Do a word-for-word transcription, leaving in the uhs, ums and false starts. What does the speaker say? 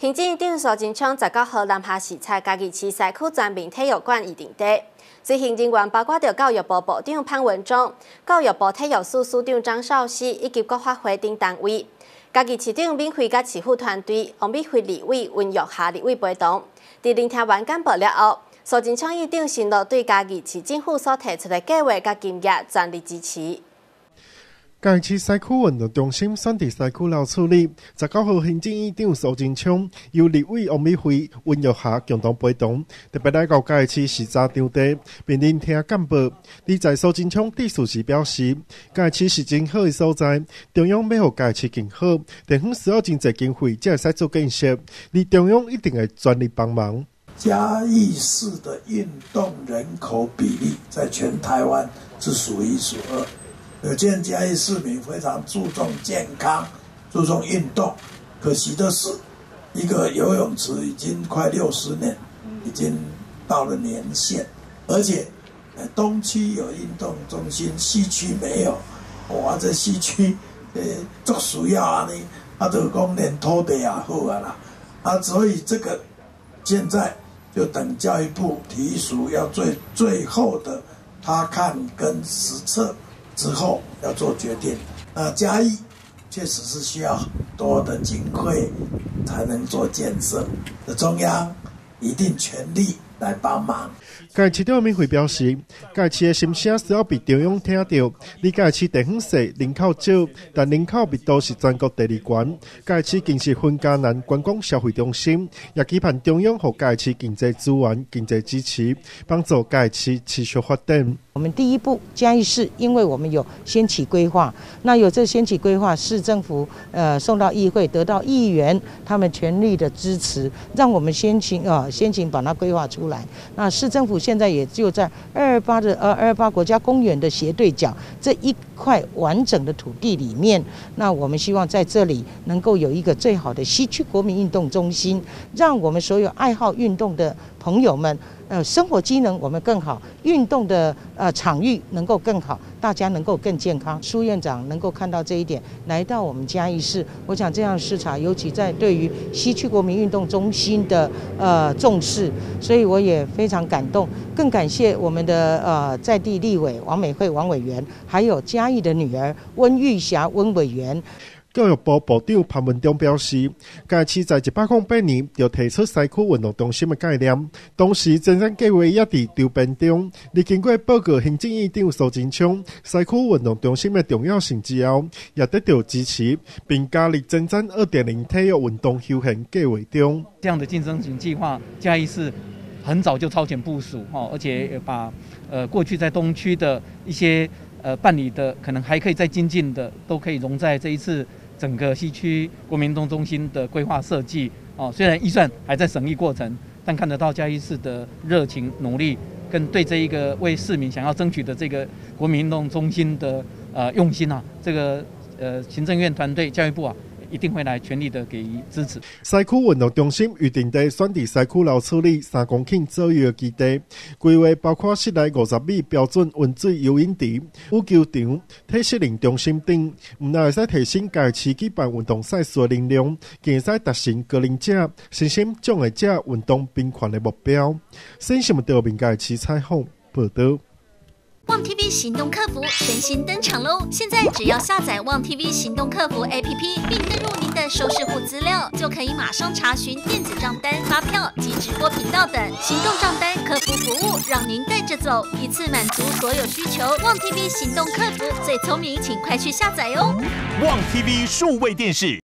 行政院长苏贞昌十九号南下视察嘉义市西区全面体育馆议定地，执行人员包括着教育部部长潘文忠、教育部体育司司长张少熙以及各发会等单位。嘉义市长敏慧甲市府团队、王美惠立委、温玉霞立委陪同，伫聆听完简报了后，苏贞昌院长承诺对嘉义市政府所提出的计划甲建议全力支持。 嘉义市西区运动中心选伫西区楼处理，十九号行政院长苏贞昌由立委王美惠、温玉霞共同陪同，特别来到嘉义市视察场地，并聆听简报。而在苏贞昌致辞时表示，嘉义市是真好的所在，中央要互嘉义市更好，地方需要真侪经费才会使做建设，而中央一定会全力帮忙。 嘉义市的运动人口比例在全台湾是数一数二。 可见嘉义市民非常注重健康、注重运动。可惜的是，一个游泳池已经快六十年，已经到了年限，而且东区有运动中心，西区没有。哇，这西区呃，做需要啊呢，啊，就讲连土地也好啊啦，啊，所以这个现在就等教育部体育署要最最后的他看跟实测。 之后要做决定。那嘉义确实是需要很多的经费才能做建设，中央一定全力来帮忙。 嘉义市长敏慧表示，嘉义市的心声需要被中央听到。你嘉义市地方小，人口少，但人口密度是全国第二高。嘉义市更是分嘉南观光消费中心，也期盼中央给嘉义市经济资源、经济支持，帮助嘉义市持续发展。 我们第一步，嘉义市，因为我们有先期规划，那有这先期规划，市政府呃送到议会，得到议员他们全力的支持，让我们先行呃先行把它规划出来。那市政府现在也就在二二八的呃二二八国家公园的斜对角这一块完整的土地里面，那我们希望在这里能够有一个最好的西区国民运动中心，让我们所有爱好运动的朋友们。 呃，生活机能我们更好，运动的呃场域能够更好，大家能够更健康。苏院长能够看到这一点，来到我们嘉义市，我想这样视察，尤其在对于西区国民运动中心的呃重视，所以我也非常感动，更感谢我们的呃在地立委王美惠王委员，还有嘉义的女儿温玉霞温委员。 教育部部长潘文忠表示，嘉义市在一百零八年就提出西区运动中心的概念，当时前瞻计划也伫筹备中。而经过报告行政院长苏贞昌西区运动中心的重要性之后，也得到支持，并加入前瞻 二点零 体育运动休闲计划中。 这样的竞争型计划，嘉义市很早就超前部署哈，而且也把呃过去在东区的一些呃办理的，可能还可以再精进的，都可以融在这一次。 整个西区国民运动中心的规划设计哦，虽然预算还在审议过程，但看得到嘉义市的热情努力，跟对这一个为市民想要争取的这个国民运动中心的呃用心啊，这个呃行政院团队、教育部啊。 一定会来全力的给予支持。 西区运动中心预定地选伫西区楼处理三公顷左右的基地，规划包括室内五十米标准温水游泳池、羽球场、体适能中心等，唔但会使提升嘉义市举办运动赛事的能量，更会使达成高龄者、身心障碍者运动平权的目标。新新闻调频嘉义市采访报道。 旺 T V 行动客服全新登场喽！现在只要下载旺 T V 行动客服 A P P， 并登入您的收视户资料，就可以马上查询电子账单、发票及直播频道等行动账单客服服务，让您带着走，一次满足所有需求。旺 T V 行动客服最聪明，请快去下载哦！ 旺 T V 数位电视。